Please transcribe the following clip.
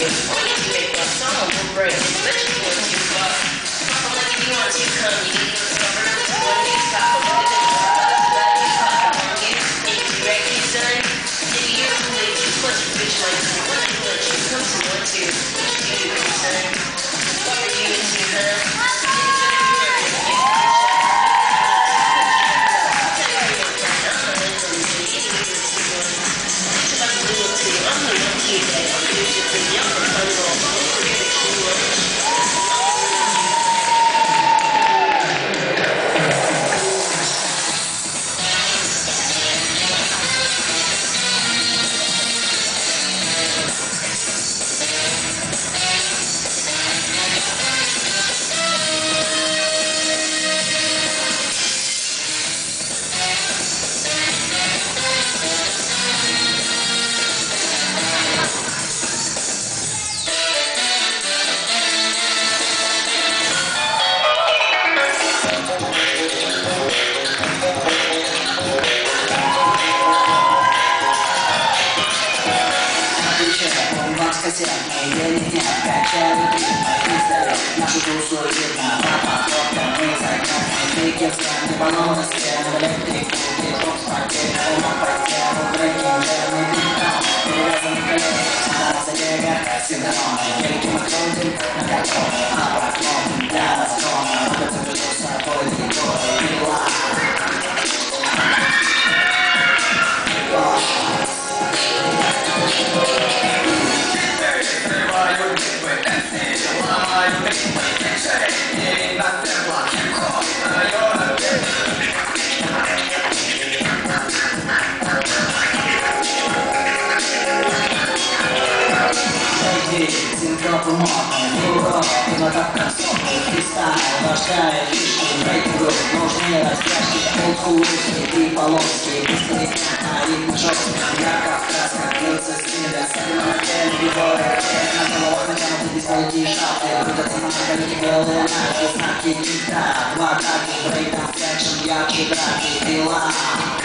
Нашу душу видно, папа, доктор, мы зайдем. Крики в стены, баллон на стену, электрику, хип-хоп, спортивный, умом по стену, брейкинг, верный битом, перевязаны колени, сюда забега, синдром. Великий мы крутим на картоне, а проклон для разгона, улица ведут с собой двигой, пила. Синкроп и модный, хип-хоп, темнотап концовки, фристайл, рождает фишки, рейтингу, нужны растяжки, олдскул русский, и полоски, дискотека, а ритм жесткий, ярко в красках, бьются стиля, особенно на теле, биборы, на головах натянуты дисплейки и шапки, крутятся на шагалике белые знаки, знаки, кита, два таки, брейкданс, экшен, яркие драки, пила.